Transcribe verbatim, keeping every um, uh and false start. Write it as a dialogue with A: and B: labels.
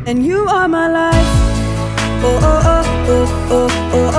A: and you are my life. Oh, oh, oh, oh, oh, oh.